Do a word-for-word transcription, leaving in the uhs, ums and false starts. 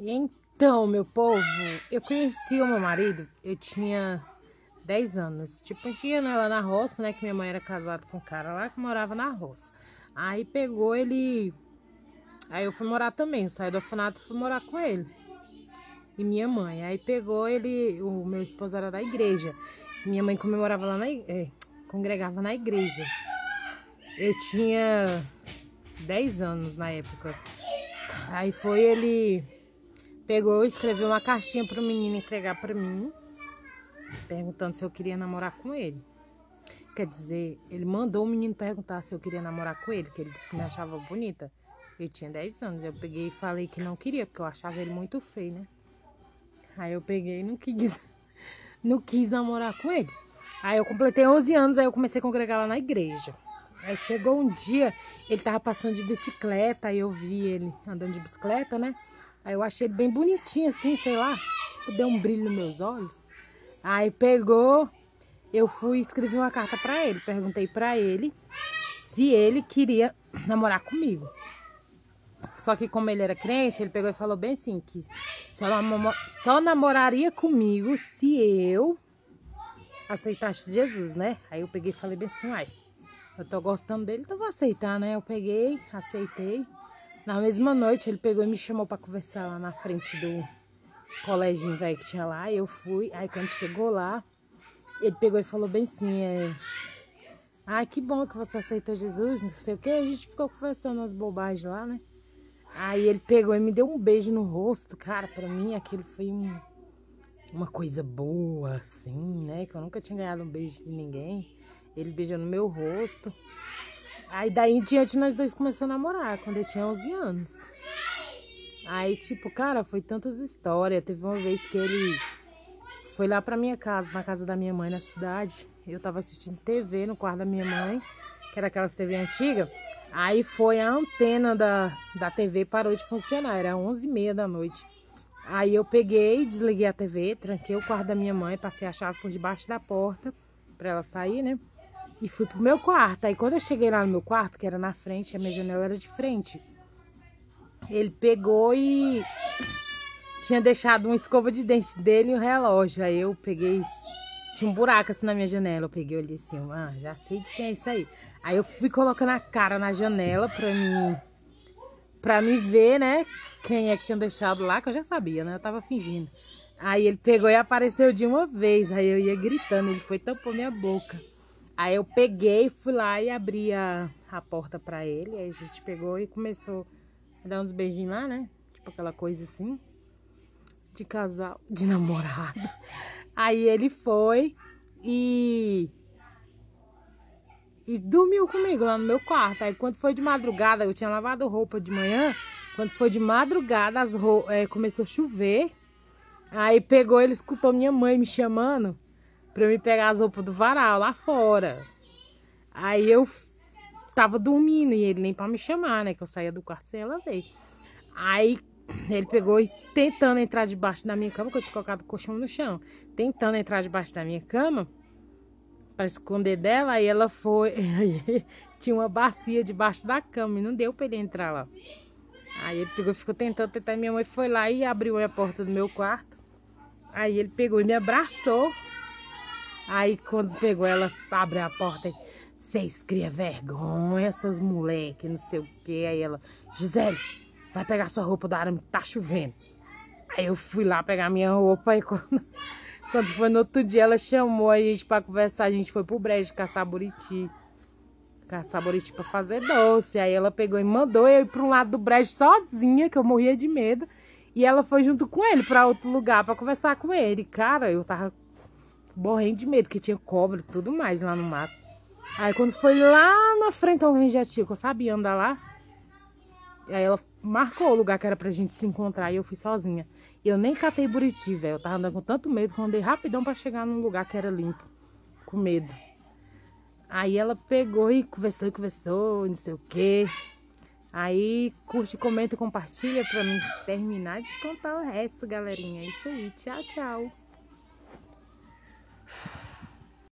Então, meu povo, eu conheci o meu marido, eu tinha dez anos. Tipo, a gente ia lá na roça, né? Que minha mãe era casada com um cara lá que morava na roça. Aí pegou ele... Aí eu fui morar também, saí do orfanato e fui morar com ele. E minha mãe. Aí pegou ele... O meu esposo era da igreja. Minha mãe comemorava lá na... É, congregava na igreja. Eu tinha dez anos na época. Aí foi ele... Pegou, escreveu uma cartinha pro menino entregar pra mim, perguntando se eu queria namorar com ele. Quer dizer, ele mandou o menino perguntar se eu queria namorar com ele, que ele disse que me achava bonita. Eu tinha dez anos, eu peguei e falei que não queria, porque eu achava ele muito feio, né? Aí eu peguei e não quis, não quis namorar com ele. Aí eu completei onze anos, aí eu comecei a congregar lá na igreja. Aí chegou um dia, ele tava passando de bicicleta, aí eu vi ele andando de bicicleta, né? Aí eu achei ele bem bonitinho assim, sei lá, tipo, deu um brilho nos meus olhos. Aí pegou, eu fui e escrevi uma carta pra ele, perguntei pra ele se ele queria namorar comigo. Só que como ele era crente, ele pegou e falou bem assim, que só, namor só namoraria comigo se eu aceitasse Jesus, né? Aí eu peguei e falei bem assim, uai, eu tô gostando dele, então vou aceitar, né? Eu peguei, aceitei. Na mesma noite ele pegou e me chamou pra conversar lá na frente do colégio velho que tinha lá. Eu fui, aí quando chegou lá, ele pegou e falou bem assim, é... Ai, que bom que você aceitou Jesus, não sei o que. A gente ficou conversando umas bobagens lá, né? Aí ele pegou e me deu um beijo no rosto. Cara, pra mim aquilo foi um, uma coisa boa, assim, né? Que eu nunca tinha ganhado um beijo de ninguém. Ele beijou no meu rosto. Aí daí em diante nós dois começamos a namorar, quando eu tinha onze anos. Aí tipo, cara, foi tantas histórias. Teve uma vez que ele foi lá pra minha casa, na casa da minha mãe na cidade. Eu tava assistindo T V no quarto da minha mãe, que era aquelas T V antigas. Aí foi a antena da, da T V parou de funcionar, era onze e meia da noite. Aí eu peguei, desliguei a T V, tranquei o quarto da minha mãe, passei a chave por debaixo da porta pra ela sair, né? E fui pro meu quarto. Aí quando eu cheguei lá no meu quarto, que era na frente, a minha janela era de frente, ele pegou e tinha deixado uma escova de dente dele e um relógio. Aí eu peguei, tinha um buraco assim na minha janela. Eu peguei e olhei assim, ah, já sei de quem é isso aí. Aí eu fui colocando a cara na janela pra mim, pra me ver, né, quem é que tinha deixado lá, que eu já sabia, né, eu tava fingindo. Aí ele pegou e apareceu de uma vez. Aí eu ia gritando, ele foi e tampou minha boca. Aí eu peguei, fui lá e abri a, a porta pra ele. Aí a gente pegou e começou a dar uns beijinhos lá, né? Tipo aquela coisa assim, de casal, de namorado. Aí ele foi e... E dormiu comigo lá no meu quarto. Aí quando foi de madrugada, eu tinha lavado roupa de manhã. Quando foi de madrugada, as ro... é, começou a chover. Aí pegou, ele escutou minha mãe me chamando pra eu me pegar as roupas do varal lá fora. Aí eu tava dormindo e ele nem pra me chamar, né? Que eu saía do quarto sem ela ver. Aí ele pegou e tentando entrar debaixo da minha cama, que eu tinha colocado o colchão no chão. Tentando entrar debaixo da minha cama pra esconder dela. Aí ela foi... Tinha uma bacia debaixo da cama e não deu pra ele entrar lá. Aí ele pegou e ficou tentando, tentando. Minha mãe foi lá e abriu a porta do meu quarto. Aí ele pegou e me abraçou. Aí quando pegou ela, abriu a porta e... Vocês criam vergonha, seus moleques, não sei o que. Aí ela... Gisele, vai pegar sua roupa do arame, tá chovendo. Aí eu fui lá pegar minha roupa. E quando, quando foi no outro dia, ela chamou a gente pra conversar. A gente foi pro brejo caçar buriti. Caçar buriti pra fazer doce. Aí ela pegou e mandou eu ir pra um lado do brejo sozinha, que eu morria de medo. E ela foi junto com ele pra outro lugar pra conversar com ele. Cara, eu tava morrendo de medo, porque tinha cobra e tudo mais lá no mato. Aí quando foi lá na frente ao Rengetil, que eu sabia andar lá, aí ela marcou o lugar que era pra gente se encontrar e eu fui sozinha. E eu nem catei buriti, velho. Eu tava andando com tanto medo que eu andei rapidão pra chegar num lugar que era limpo, com medo. Aí ela pegou e conversou e conversou, não sei o quê. Aí curte, comenta e compartilha pra mim terminar de contar o resto, galerinha. É isso aí. Tchau, tchau.